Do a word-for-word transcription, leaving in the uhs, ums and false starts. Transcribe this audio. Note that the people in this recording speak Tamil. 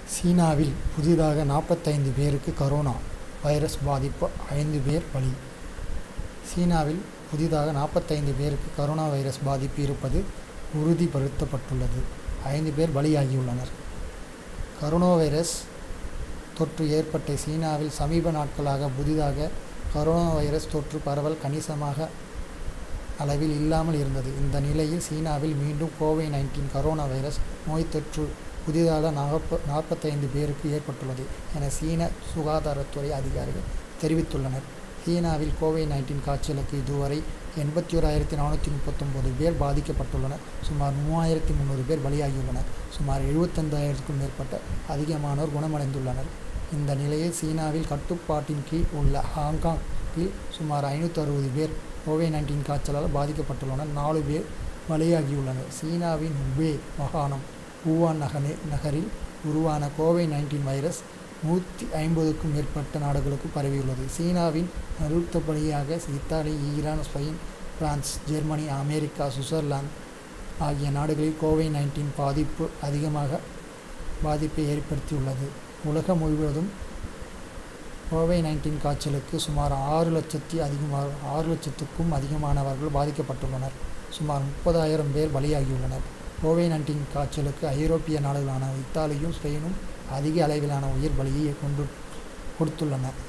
சீனாவில் புதிதாக நாற்பத்தைந்து பேருக்கு கரோனா வைரஸ் பாதிப்பு, ஐந்து பேர் பலி. சீனாவில் புதிதாக நாற்பத்தைந்து பேருக்கு கரோனா வைரஸ் பாதிப்பு இருப்பது உறுதிப்படுத்தப்பட்டுள்ளது. ஐந்து பேர் பலியாகியுள்ளனர். கரோனா வைரஸ் தொற்று ஏற்பட்ட சீனாவில் சமீப நாட்களாக புதிதாக கரோனா வைரஸ் தொற்று பரவல் கணிசமாக அளவில் இல்லாமல் இருந்தது. இந்த நிலையில் சீனாவில் மீண்டும் கோவிட் நைன்டீன் கரோனா வைரஸ் நோய் தொற்று புதிதாக நாற்ப நாற்பத்தைந்து பேருக்கு ஏற்பட்டுள்ளது என சீன சுகாதாரத்துறை அதிகாரிகள் தெரிவித்துள்ளனர். சீனாவில் கோவிட் நைன்டீன் காய்ச்சலுக்கு இதுவரை எண்பத்தி ஓராயிரத்தி நானூற்றி முப்பத்தொம்போது பேர் பாதிக்கப்பட்டுள்ளனர். சுமார் மூவாயிரத்தி முந்நூறு பேர் பலியாகியுள்ளனர். சுமார் எழுபத்தைந்தாயிரத்துக்கும் மேற்பட்ட அதிகமானோர் குணமடைந்துள்ளனர். இந்த நிலையில் சீனாவில் கட்டுப்பாட்டின் கீழ் உள்ள ஹாங்காங்கில் சுமார் ஐநூற்றி அறுபது பேர் கோவிட் நைன்டீன் காய்ச்சலால் பாதிக்கப்பட்டுள்ளனர். நாலு பேர் பலியாகியுள்ளனர். சீனாவின் ஹுபே மாகாணம் வூஹான் நகர நகரில் உருவான கோவிட் நைன்டீன் வைரஸ் நூற்றி ஐம்பதுக்கும் மேற்பட்ட நாடுகளுக்கு பரவியுள்ளது. சீனாவின் அடுத்தபடியாக Italy, Iran, Spain, France, Germany, America, Switzerland ஆகிய நாடுகளில் கோவிட் நைன்டீன் பாதிப்பு அதிகமாக பாதிப்பை ஏற்படுத்தியுள்ளது. உலகம் முழுவதும் கோவிட் நைன்டீன் காய்ச்சலுக்கு சுமார் ஆறு லட்சத்தி அதிகமாக ஆறு லட்சத்துக்கும் அதிகமானவர்கள் பாதிக்கப்பட்டுள்ளனர். சுமார் முப்பதாயிரம் பேர் பலியாகியுள்ளனர். கோவிட் நைன்டீன் காய்ச்சலுக்கு ஐரோப்பிய நாடுகளான இத்தாலியும் ஸ்பெயினும் அதிக அளவிலான உயிர் பலியை கொண்டு கொடுத்துள்ளன.